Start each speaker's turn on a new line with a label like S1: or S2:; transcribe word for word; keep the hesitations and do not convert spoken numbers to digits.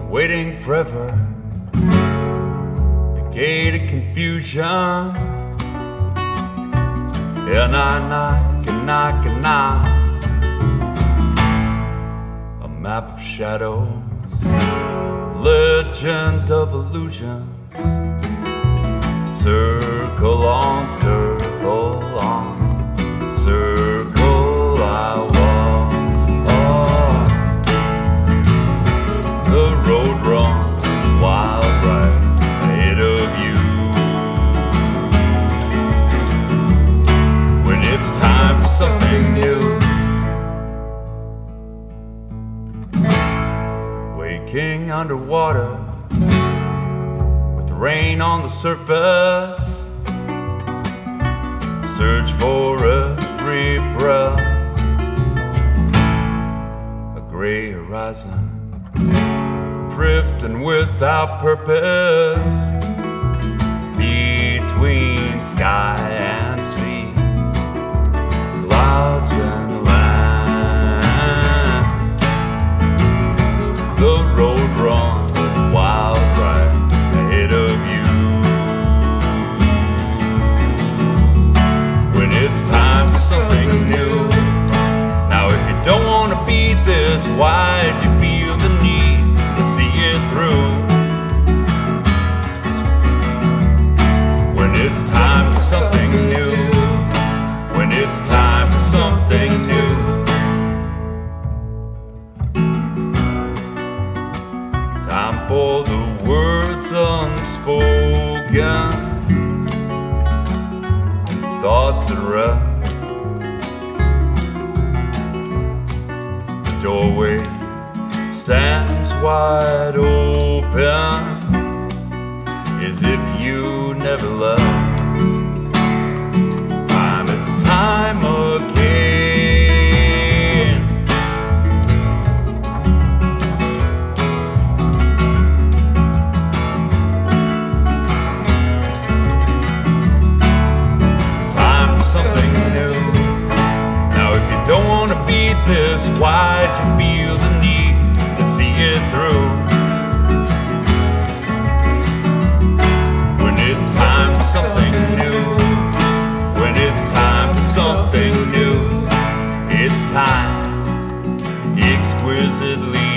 S1: waiting forever, the gate of confusion. And I knock and knock and knock, a map of shadows, legend of illusions. Circle on, circle on, circle I walk. Oh, the road runs wild right ahead of you. When it's time for something new, waking underwater, rain on the surface, search for every breath, a gray horizon, drifting without purpose, between sky and sea, clouds and land. The road runs wild right ahead of you. When it's time for something new, now if you don't want to be this, why'd you feel the need to see it through? When it's time for something new, when it's time for something new, time for the words unspoken, thoughts at rest. The doorway stands wide open, as if you never left. Time, it's time again. Don't want to be this, why'd you feel the need to see it through? When it's time for something new, when it's time for something new, it's time exquisitely